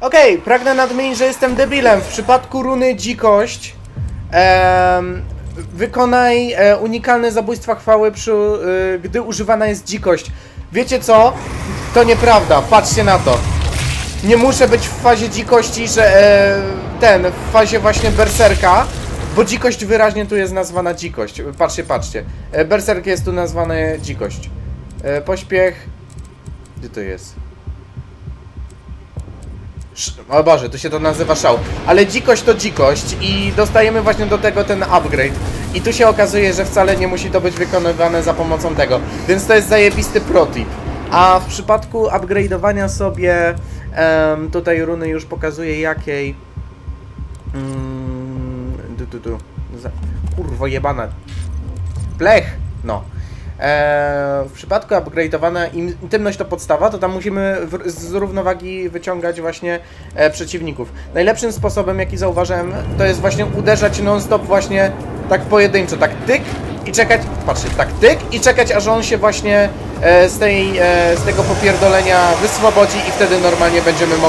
Okej, pragnę nadmienić, że jestem debilem. W przypadku runy dzikość wykonaj unikalne zabójstwa chwały, gdy używana jest dzikość. Wiecie co? To nieprawda, patrzcie na to. Nie muszę być w fazie dzikości, że w fazie właśnie berserka, bo dzikość wyraźnie tu jest nazwana dzikość. Patrzcie, patrzcie. Berserk jest tu nazwany dzikość. Pośpiech. Gdzie to jest? O Boże, tu się to nazywa szał. Ale dzikość to dzikość i dostajemy właśnie do tego ten upgrade. I tu się okazuje, że wcale nie musi to być wykonywane za pomocą tego. Więc to jest zajebisty protip. A w przypadku upgrade'owania sobie tutaj runy już pokazuje jakiej. Kurwa jebana. Blech! No. W przypadku upgrade'owania intymność to podstawa, to tam musimy z równowagi wyciągać właśnie przeciwników. Najlepszym sposobem, jaki zauważyłem, to jest właśnie uderzać non-stop właśnie tak pojedynczo, tak tyk i czekać, patrzcie, tak tyk i czekać, aż on się właśnie z tego popierdolenia wyswobodzi i wtedy normalnie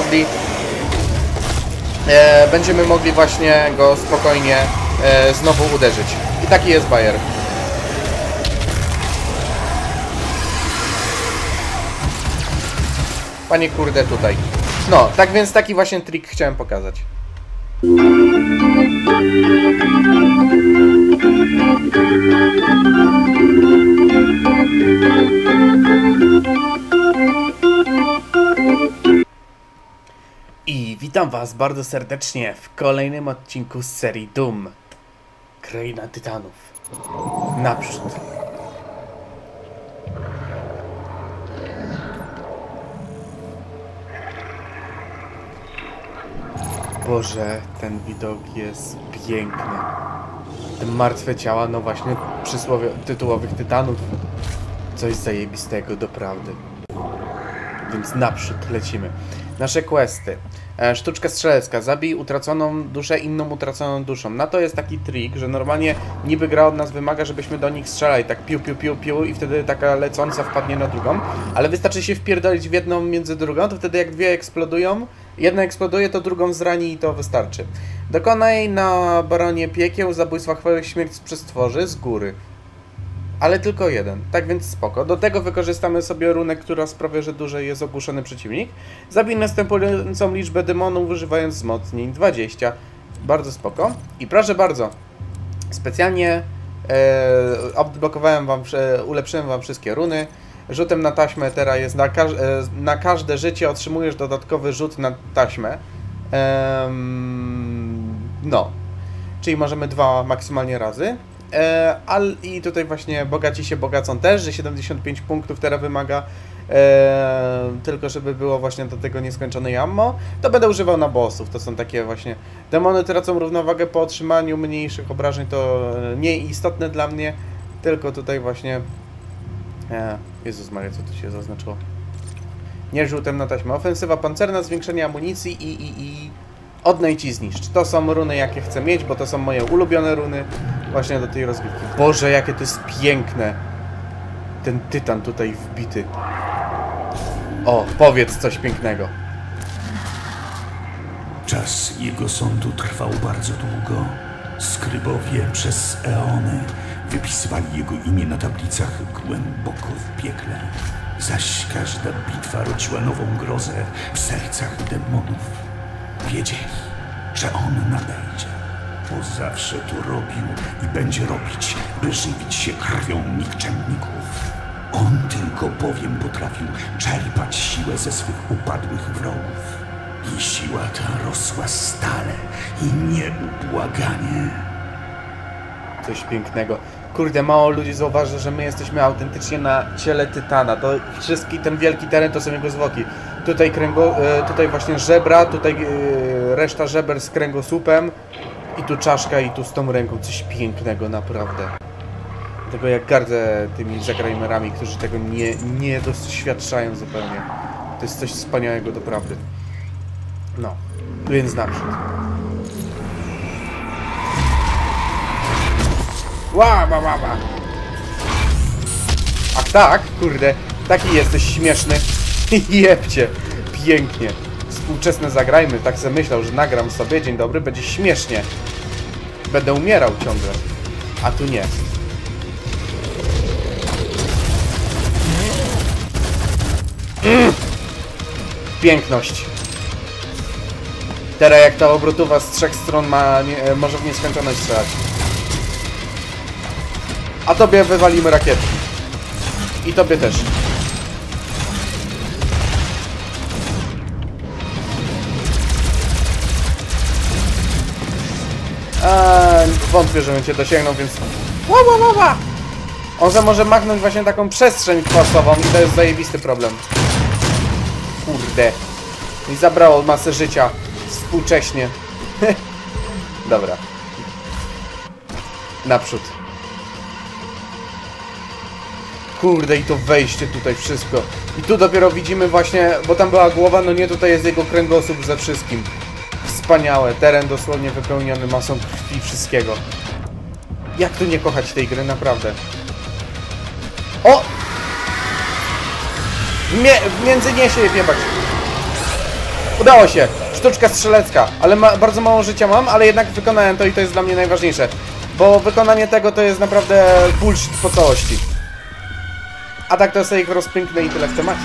będziemy mogli właśnie go spokojnie znowu uderzyć. I taki jest bajer. Panie kurde tutaj. No, tak więc taki właśnie trik chciałem pokazać. I witam was bardzo serdecznie w kolejnym odcinku z serii Doom. Kraina Tytanów. Naprzód. Boże, ten widok jest piękny. Te martwe ciała, no właśnie przysłowie tytułowych tytanów. Coś zajebistego, doprawdy. Więc naprzód lecimy. Nasze questy. Sztuczka strzelecka. Zabij utraconą duszę inną utraconą duszą. Na to jest taki trik, że normalnie niby gra od nas wymaga, żebyśmy do nich strzelali tak piu, piu, piu, piu i wtedy taka lecąca wpadnie na drugą. Ale wystarczy się wpierdolić w jedną między drugą, to wtedy jak dwie eksplodują, jedna eksploduje, to drugą zrani i to wystarczy. Dokonaj na baronie piekieł zabójstwa chwały śmierć przez stworzy z góry. Ale tylko jeden, tak więc spoko. Do tego wykorzystamy sobie runę, która sprawia, że dłużej jest ogłuszony przeciwnik. Zabij następującą liczbę demonów używając wzmocnień 20. Bardzo spoko. I proszę bardzo, specjalnie odblokowałem wam, ulepszyłem wam wszystkie runy. Rzutem na taśmę teraz jest na każde życie otrzymujesz dodatkowy rzut na taśmę. No, czyli możemy 2 maksymalnie razy. I tutaj właśnie bogaci się bogacą też, że 75 punktów teraz wymaga, tylko żeby było właśnie do tego nieskończone ammo, to będę używał na bossów. To są takie właśnie demony tracą równowagę po otrzymaniu mniejszych obrażeń, to nieistotne dla mnie, tylko tutaj właśnie Jezus Maria, co tu się zaznaczyło? Nie rzutem na taśmę. Ofensywa pancerna, zwiększenie amunicji i odnajdź i zniszcz. To są runy, jakie chcę mieć, bo to są moje ulubione runy właśnie do tej rozgrywki. Boże, jakie to jest piękne. Ten tytan tutaj wbity. O, powiedz coś pięknego. Czas jego sądu trwał bardzo długo. Skrybowie przez eony wypisywali jego imię na tablicach głęboko w piekle. Zaś każda bitwa rodziła nową grozę w sercach demonów. Wiedzieli, że on nadejdzie, bo zawsze to robił i będzie robić, by żywić się krwią nikczemników. On tylko bowiem potrafił czerpać siłę ze swych upadłych wrogów. I siła ta rosła stale i nieubłaganie. Coś pięknego. Kurde, mało ludzi zauważy, że my jesteśmy autentycznie na ciele tytana. To wszystki ten wielki teren to są jego zwłoki. Tutaj tutaj właśnie żebra, tutaj reszta żeber z kręgosłupem i tu czaszka i tu z tą ręką. Coś pięknego, naprawdę. Dlatego jak gardzę tymi zagrajmerami, którzy tego nie doświadczają zupełnie. To jest coś wspaniałego, doprawdy. No, więc naprzód. Ła. Ach tak, kurde, taki jesteś śmieszny. Jebcie, pięknie. współczesne zagrajmy. Tak sobie myślał, że nagram sobie, dzień dobry, będzie śmiesznie. Będę umierał ciągle. A tu nie. Piękność. Teraz jak ta obrotowa z 3 stron może w nieskończoność strzelać. A tobie wywalimy rakiety. I tobie też. Wątpię, żebym cię dosięgnął, więc... On może machnąć właśnie taką przestrzeń kwasową i to jest zajebisty problem. Kurde. Mi zabrało masę życia. Współcześnie. Dobra. Naprzód. Kurde, i to wejście tutaj, wszystko. I tu dopiero widzimy właśnie, bo tam była głowa, no nie, tutaj jest jego kręgosłup ze wszystkim. Wspaniałe. Teren dosłownie wypełniony masą krwi, wszystkiego. Jak tu nie kochać tej gry, naprawdę. O! W międzyniesie je wiebać. Udało się. Sztuczka strzelecka. Ale bardzo mało życia mam, ale jednak wykonałem to i to jest dla mnie najważniejsze. Bo wykonanie tego to jest naprawdę bullshit po całości. A tak to sobie ich rozpięknę i tyle w temacie.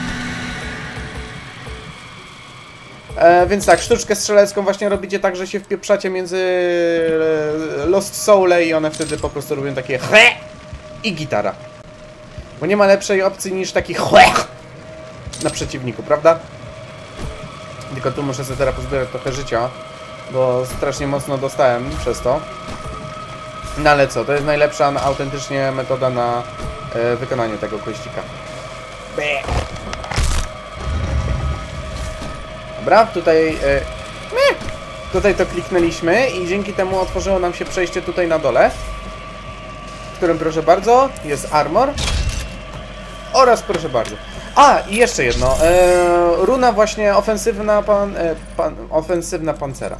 Więc tak, sztuczkę strzelecką właśnie robicie tak, że się wpieprzacie między Lost Soule i one wtedy po prostu robią takie he i gitara. Bo nie ma lepszej opcji niż taki he na przeciwniku, prawda? Tylko tu muszę sobie teraz pozbierać trochę życia, bo strasznie mocno dostałem przez to. No ale co, to jest najlepsza autentycznie metoda na wykonanie tego kościka. Dobra, tutaj to kliknęliśmy i dzięki temu otworzyło nam się przejście tutaj na dole, w którym proszę bardzo jest armor oraz proszę bardzo. A, i jeszcze jedno, runa właśnie ofensywna pancera.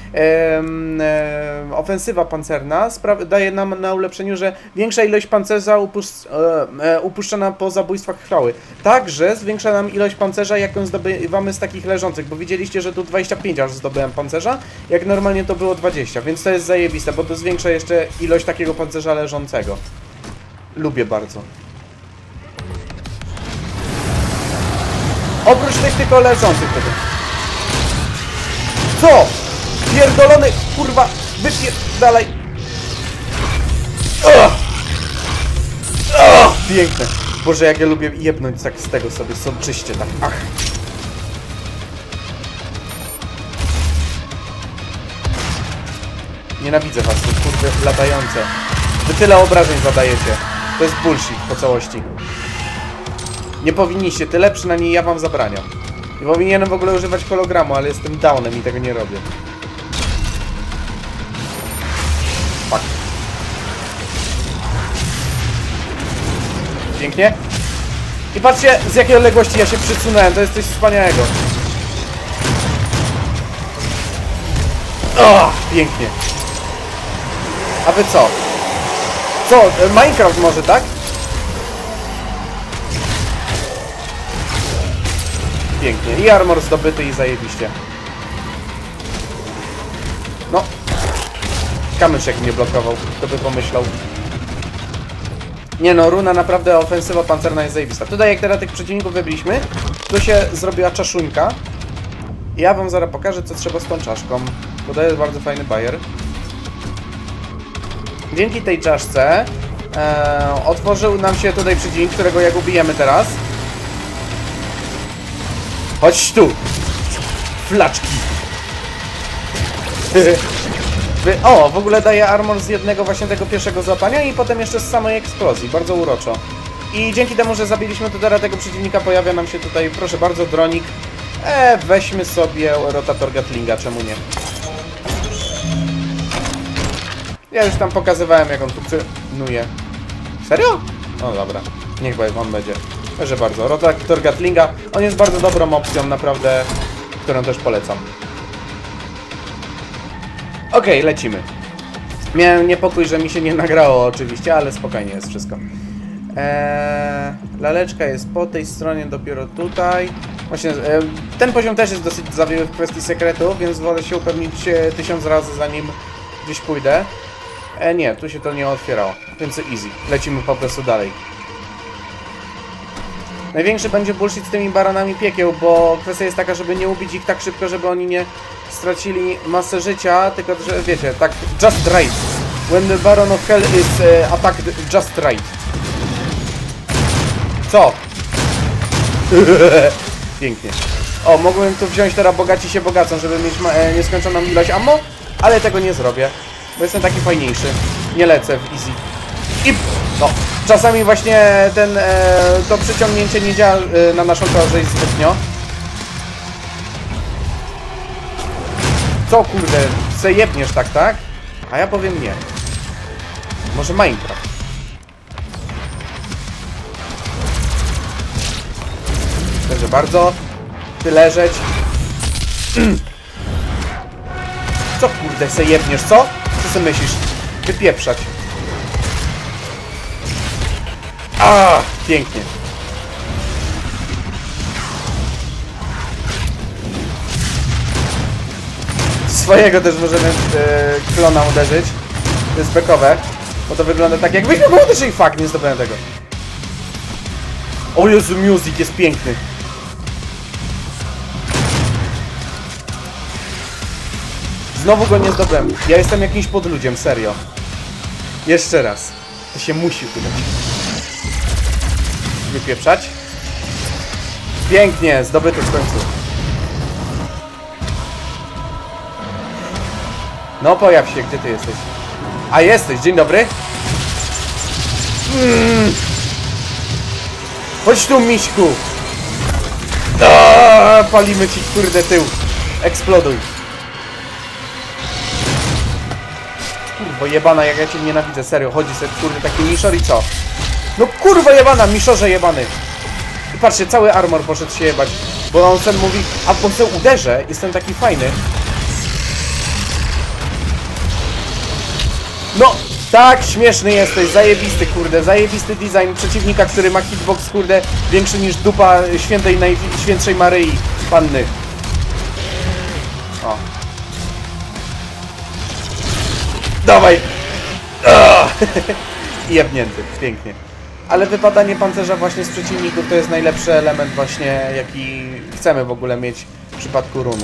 Ofensywa pancerna daje nam na ulepszeniu, że większa ilość pancerza upuszczana po zabójstwach chwały. Także zwiększa nam ilość pancerza, jaką zdobywamy z takich leżących, bo widzieliście, że tu 25 aż zdobyłem pancerza, jak normalnie to było 20, więc to jest zajebiste, bo to zwiększa jeszcze ilość takiego pancerza leżącego. Lubię bardzo. Oprócz tych tylko leżących tego. Co? Pierdolony, kurwa, dalej. Piękne. Boże, jak ja lubię jebnąć tak z tego sobie soczyście, tak. Ach. Nienawidzę was, to kurde latające. Wy tyle obrażeń zadajecie. To jest bullshit po całości. Nie powinniście, tyle przynajmniej ja wam zabraniam. Nie powinienem w ogóle używać hologramu, ale jestem downem i tego nie robię. Fuck. Pięknie. I patrzcie, z jakiej odległości ja się przysunąłem. To jest coś wspaniałego. O, pięknie. A wy co? Co? Minecraft może, tak? Pięknie. I armor zdobyty i zajebiście. No. Kamyczek mnie blokował. Kto by pomyślał. Nie no, runa naprawdę, ofensywa pancerna jest zajebista. Tutaj jak teraz tych przeciwników wybiliśmy, tu się zrobiła czaszuńka. I ja wam zaraz pokażę, co trzeba z tą czaszką. Bo to jest bardzo fajny bajer. Dzięki tej czaszce otworzył nam się tutaj przeciwnik, którego jak ubijemy teraz. Chodź tu! Flaczki! O, w ogóle daje armor z jednego właśnie tego pierwszego złapania i potem jeszcze z samej eksplozji. Bardzo uroczo. I dzięki temu, że zabiliśmy tutaj tego przeciwnika, pojawia nam się tutaj, proszę bardzo, dronik. Weźmy sobie rotator Gatlinga, czemu nie? Ja już tam pokazywałem, jak on funkcjonuje. Serio? No dobra, niech on będzie. Proszę bardzo, rotator Gatlinga, on jest bardzo dobrą opcją, naprawdę, którą też polecam. Okej, lecimy. Miałem niepokój, że mi się nie nagrało oczywiście, ale spokojnie jest wszystko. Laleczka jest po tej stronie, dopiero tutaj. Właśnie, ten poziom też jest dosyć zawiły w kwestii sekretu, więc wolę się upewnić 1000 razy, zanim gdzieś pójdę. Nie, tu się to nie otwierało, więc easy. Lecimy po prostu dalej. Największy będzie bullshit z tymi baronami piekieł, bo kwestia jest taka, żeby nie ubić ich tak szybko, żeby oni nie stracili masę życia, tylko że wiecie, tak just right. When the Baron of Hell is attacked just right. Co? Pięknie. O, mogłem tu wziąć teraz bogaci się bogacą, żeby mieć nieskończoną ilość ammo, ale tego nie zrobię, bo jestem taki fajniejszy. Nie lecę w easy. I no, czasami właśnie to przyciągnięcie nie działa na naszą korzyść zbytnio. Co kurde, se jebniesz tak? A ja powiem nie. Może Minecraft. Proszę bardzo. Ty leżeć. Co kurde se jebniesz, co? Co sobie myślisz? Wypieprzać. A, pięknie. Swojego też możemy klona uderzyć. To jest bekowe. Bo to wygląda tak, jakbyśmy go uderzyli. Fuck, nie zdobyłem tego. O Jezu, music jest piękny. Znowu go nie zdobyłem. Ja jestem jakimś podludziem, serio. Jeszcze raz. To się musi udać. Wypieprzać. Pięknie, zdobyty w końcu. No pojaw się, gdzie ty jesteś? A jesteś, dzień dobry. Chodź tu, miśku. Palimy ci kurde tył. Eksploduj. Kurwa jebana, jak ja cię nienawidzę, serio. Chodzi sobie kurde taki miszor i co? No kurwa jebana, miszorze jebany. I patrzcie, cały armor poszedł się jebać. Bo on sen mówi, a po co uderzę, jestem taki fajny. No, tak, śmieszny jesteś, zajebisty, kurde, zajebisty design przeciwnika, który ma hitbox, kurde, większy niż dupa świętej Najświętszej Maryi Panny. O. Dawaj! I jebnięty, pięknie. Ale wypadanie pancerza właśnie z przeciwników to jest najlepszy element właśnie, jaki chcemy w ogóle mieć w przypadku run.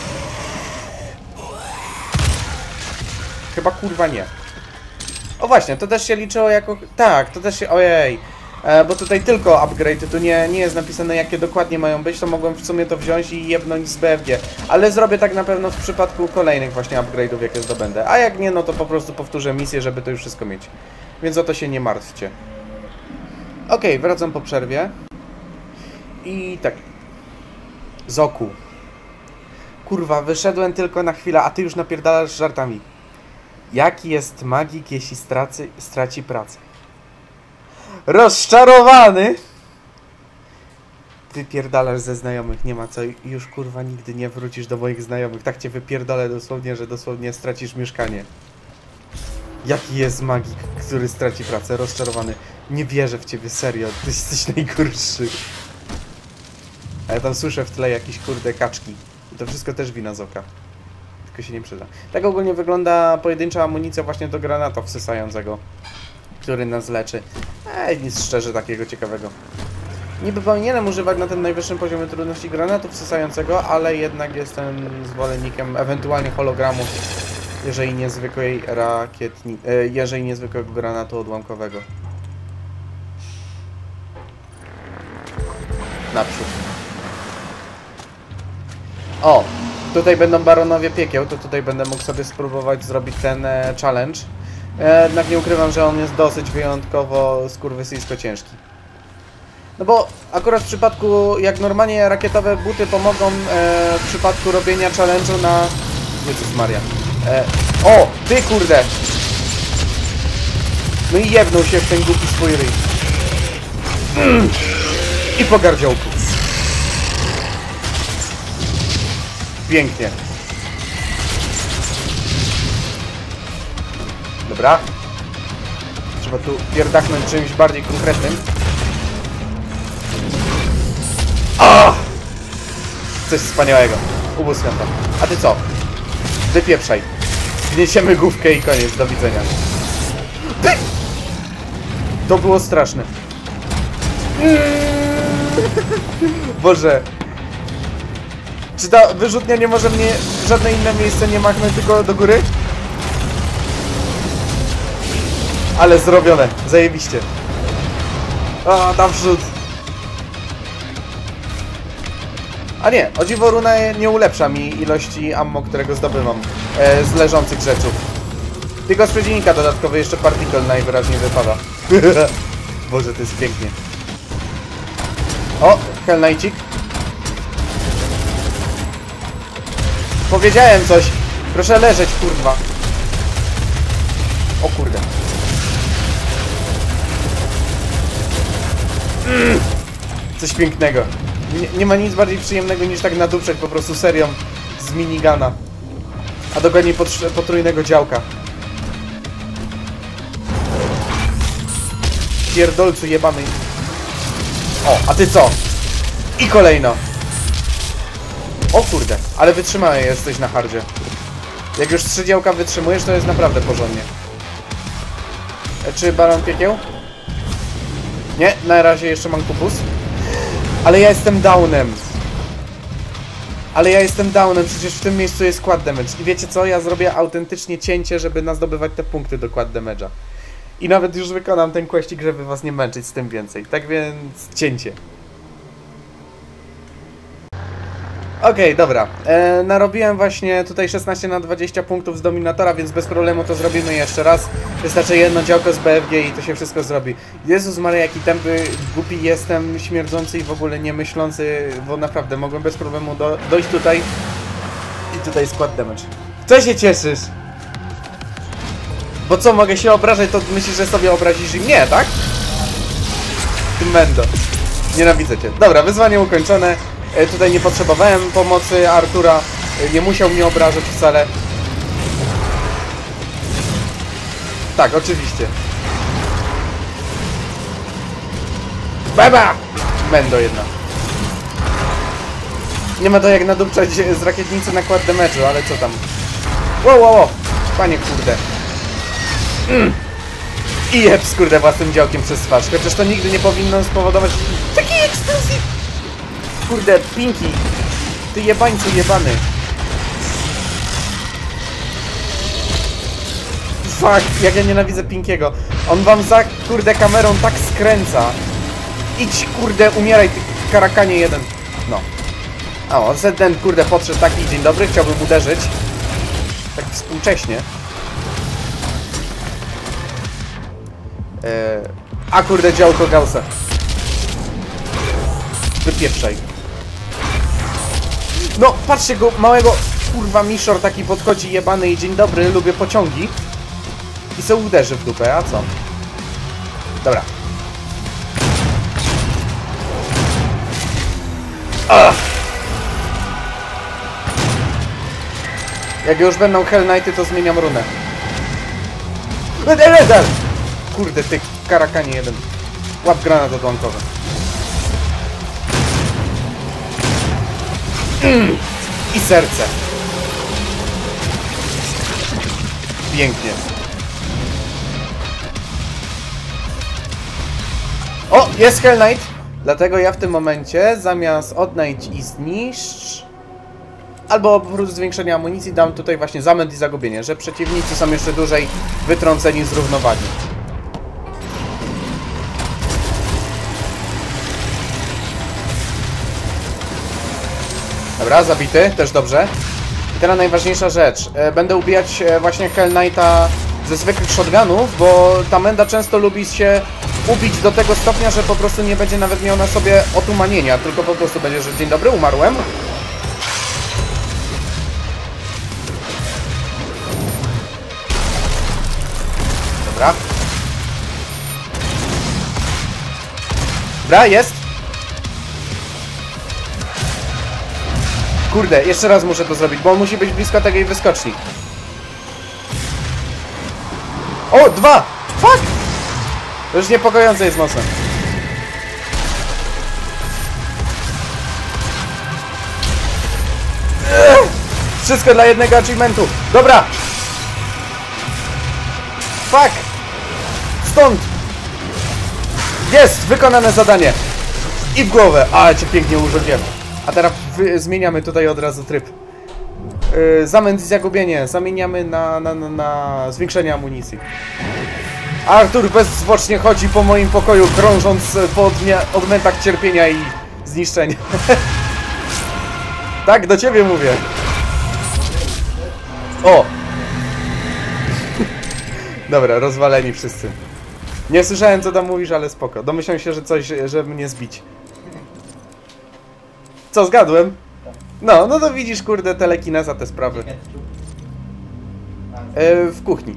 Chyba kurwa nie. O właśnie, to też się liczyło jako... Tak, to też się... Ojej. Bo tutaj tylko upgrade, tu nie jest napisane jakie dokładnie mają być, to mogłem w sumie to wziąć i jebnąć z BFG. Ale zrobię tak na pewno w przypadku kolejnych właśnie upgrade'ów, jakie zdobędę. A jak nie, no to po prostu powtórzę misję, żeby to już wszystko mieć. Więc o to się nie martwcie. Okej, wracam po przerwie. I tak. Zoku. Kurwa, wyszedłem tylko na chwilę, a ty już napierdalasz żartami. Jaki jest magik, jeśli straci pracę? Rozczarowany! Wypierdalasz ze znajomych, nie ma co. Już kurwa nigdy nie wrócisz do moich znajomych. Tak cię wypierdolę dosłownie, że dosłownie stracisz mieszkanie. Jaki jest magik, który straci pracę? Rozczarowany. Nie wierzę w ciebie, serio. Ty jesteś najgorszy. A ja tam słyszę w tle jakieś kurde kaczki. I to wszystko też wina Zoka. Tylko się nie przyda. Tak ogólnie wygląda pojedyncza amunicja właśnie do granatu wsysającego, który nas leczy. Nic szczerze takiego ciekawego. Niby powinienem używać na tym najwyższym poziomie trudności granatu wsysającego, ale jednak jestem zwolennikiem ewentualnie hologramu, jeżeli niezwykłego granatu odłamkowego. Naprzód. O! Tutaj będą baronowie piekieł, to tutaj będę mógł sobie spróbować zrobić ten challenge. Jednak nie ukrywam, że on jest dosyć wyjątkowo skurwysyjsko ciężki. No bo akurat w przypadku, jak normalnie rakietowe buty pomogą w przypadku robienia challenge'u na... Jezus Maria. O! Ty kurde! No i jebnął się w ten głupi swój ryj. I po gardziołku. Pięknie. Dobra. Trzeba tu pierdachnąć czymś bardziej konkretnym. Coś wspaniałego. Ubóstwiam to. A ty co? Wypieprzaj. Gniesiemy główkę i koniec. Do widzenia. To było straszne. Boże. Czy ta wyrzutnia nie może mnie w żadne inne miejsce nie machnąć, tylko do góry? Ale zrobione. Zajebiście. O, tam wrzut. A nie, o dziwo runa nie ulepsza mi ilości ammo, którego zdobywam z leżących rzeczy. Tylko z przeciwnika dodatkowy jeszcze particle najwyraźniej wypada. Boże, to jest pięknie. O, Hell Knightik. Powiedziałem coś. Proszę leżeć, kurwa. O kurde. Coś pięknego. Nie ma nic bardziej przyjemnego niż tak naduprzeć po prostu serią z minigana. A dokładnie potrójnego działka. Pierdolcu jebany. O, a ty co? I kolejno. O kurde, ale wytrzymały jesteś na hardzie. Jak już 3 działka wytrzymujesz, to jest naprawdę porządnie. Czy Baron Piekieł? Nie, na razie jeszcze mam kupus. Ale ja jestem downem. Przecież w tym miejscu jest quad damage. I wiecie co? Ja zrobię autentycznie cięcie, żeby zdobywać te punkty do quad damage'a. I nawet już wykonam ten questik, żeby was nie męczyć z tym więcej. Tak więc cięcie. Okej, dobra. Narobiłem właśnie tutaj 16 na 20 punktów z Dominatora, więc bez problemu to zrobimy jeszcze raz. Wystarczy jedno działko z BFG i to się wszystko zrobi. Jezus Maria, jaki tępy, głupi jestem, śmierdzący i w ogóle nie myślący, bo naprawdę mogłem bez problemu dojść tutaj. I tutaj skład damage. Co się cieszysz? Bo co, mogę się obrażać, to myślisz, że sobie obrazisz i mnie, tak? Ty mendo. Nienawidzę cię. Dobra, wyzwanie ukończone. Tutaj nie potrzebowałem pomocy Artura. Nie musiał mnie obrażać wcale. Tak, oczywiście. Baba! Mendo jedna. Nie ma to jak nadupczać z rakietnicy na quad damage'u, ale co tam? Wow. Panie kurde. I jeb kurde własnym działkiem przez twarz. Chociaż to nigdy nie powinno spowodować takiej eksplozji. Kurde, Pinki. Ty jebańcu jebany. Fuck, jak ja nienawidzę Pinkiego. On wam za kurde kamerą tak skręca. Idź kurde, umieraj ty karakanie jeden. No. A on ten kurde podszedł taki dzień dobry, chciałbym uderzyć. Tak współcześnie. A kurde, działko Gaussa. Wypieprzaj. No, patrzcie go, małego kurwa Mishor taki podchodzi jebany i dzień dobry, lubię pociągi. I se uderzy w dupę, a co? Dobra. Ach. Jak już będą Hell Knighty, to zmieniam runę. Kurde, ty karakanie jeden. Łap granat odłamkowy. I serce. Pięknie. O, jest Hell Knight. Dlatego ja w tym momencie zamiast odnajdź i zniszcz albo oprócz zwiększenia amunicji dam tutaj właśnie zamęt i zagubienie, że przeciwnicy są jeszcze dłużej wytrąceni z równowagi. Dobra, zabity, też dobrze. I teraz najważniejsza rzecz. Będę ubijać właśnie Hell Knighta ze zwykłych shotgunów, bo ta menda często lubi się ubić do tego stopnia, że po prostu nie będzie nawet miał na sobie otumanienia, tylko po prostu będzie, że dzień dobry, umarłem. Dobra. Dobra, jest. Kurde, jeszcze raz muszę to zrobić, bo on musi być blisko takiej wyskoczni. O, 2! Fuck! To już niepokojące jest mocno. Wszystko dla jednego achievementu. Dobra. Fuck. Stąd. Jest, wykonane zadanie. I w głowę. Ale cię pięknie urządziłem. A teraz zmieniamy tutaj od razu tryb. Zamęt i zagubienie. Zamieniamy na zwiększenie amunicji. Artur bezzwłocznie chodzi po moim pokoju, krążąc po odmętach cierpienia i zniszczenia. Tak, do ciebie mówię. O! Dobra, rozwaleni wszyscy. Nie słyszałem, co tam mówisz, ale spoko. Domyślam się, że coś, żeby mnie zbić. Co, zgadłem? No to widzisz, kurde, telekineza, te sprawy. W kuchni.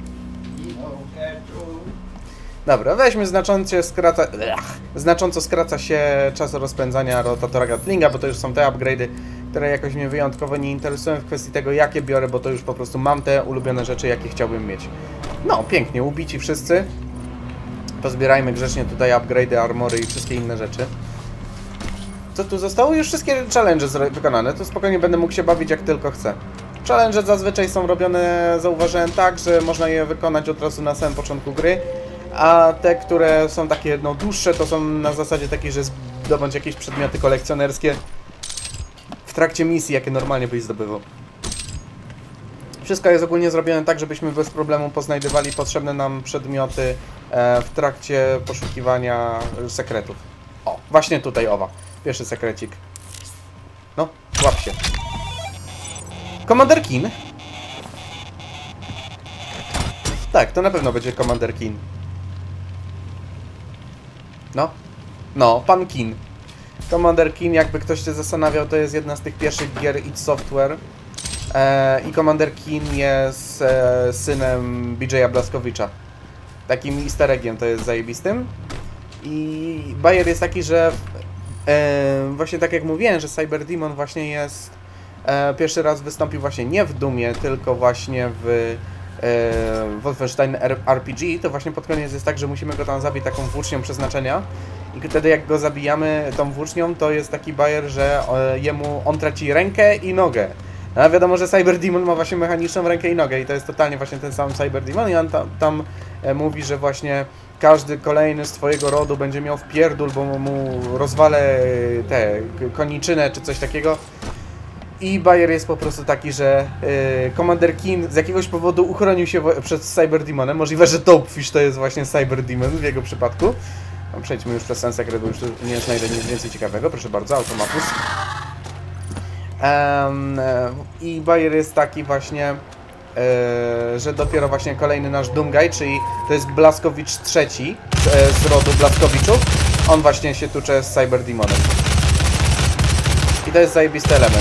Dobra, weźmy znacząco skraca się czas rozpędzania rotatora Gatlinga, bo to już są te upgrade'y, które jakoś mnie wyjątkowo nie interesują w kwestii tego, jakie biorę, bo to już po prostu mam te ulubione rzeczy, jakie chciałbym mieć. No, pięknie, ubici wszyscy. Pozbierajmy grzecznie tutaj upgrade'y, armory i wszystkie inne rzeczy. Co tu zostało? Już wszystkie challenge wykonane, to spokojnie będę mógł się bawić jak tylko chcę. Challenge zazwyczaj są robione, zauważyłem, tak, że można je wykonać od razu na samym początku gry, a te, które są takie no dłuższe, to są na zasadzie takiej, że zdobądź jakieś przedmioty kolekcjonerskie w trakcie misji, jakie normalnie byś zdobywał. Wszystko jest ogólnie zrobione tak, żebyśmy bez problemu poznajdywali potrzebne nam przedmioty w trakcie poszukiwania sekretów. O, właśnie tutaj, owa. Pierwszy sekrecik. No, łap się. Commander Keen. Tak, to na pewno będzie Commander Keen. No, pan Keen. Commander Keen, jakby ktoś się zastanawiał, to jest jedna z tych pierwszych gier id Software. I Commander Keen jest synem BJ'a Blazkowicza. Takim easter eggiem to jest zajebistym. I bajer jest taki, że właśnie tak jak mówiłem, że Cyberdemon właśnie jest pierwszy raz wystąpił właśnie nie w Doomie, tylko właśnie w Wolfenstein RPG, to właśnie pod koniec jest tak, że musimy go tam zabić taką włócznią przeznaczenia i wtedy jak go zabijamy tą włócznią, to jest taki bajer, że on traci rękę i nogę. A wiadomo, że Cyberdemon ma właśnie mechaniczną rękę i nogę i to jest totalnie właśnie ten sam Cyberdemon i on tam mówi, że właśnie każdy kolejny z twojego rodu będzie miał wpierdul, bo mu rozwalę te koniczynę czy coś takiego. I bajer jest po prostu taki, że Commander Keen z jakiegoś powodu uchronił się przed Cyberdemonem. Możliwe, że Dopefish to jest właśnie Cyberdemon w jego przypadku. No, przejdźmy już przez ten sekret, bo już tu nie znajdę nic więcej ciekawego. Proszę bardzo, Automapus. I bajer jest taki właśnie, że dopiero właśnie kolejny nasz Doomguy, czyli to jest Blazkowicz III z rodu Blazkowiczów. On właśnie się tucze z Cyberdemonem. I to jest zajebisty element.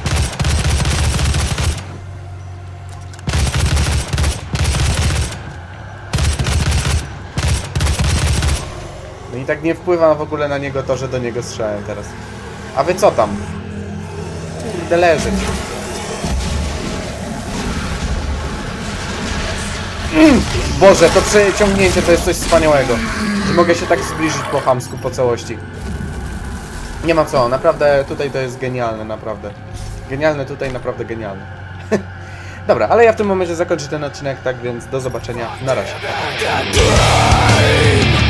No i tak nie wpływa w ogóle na niego to, że do niego strzelałem teraz. A wy co tam? Kurde, leżeć. Boże, to przeciągnięcie to jest coś wspaniałego. Że mogę się tak zbliżyć po chamsku, po całości. Nie ma co, naprawdę tutaj to jest genialne, naprawdę. Genialne tutaj, naprawdę genialne. Dobra, ale ja w tym momencie zakończę ten odcinek, tak więc do zobaczenia, na razie.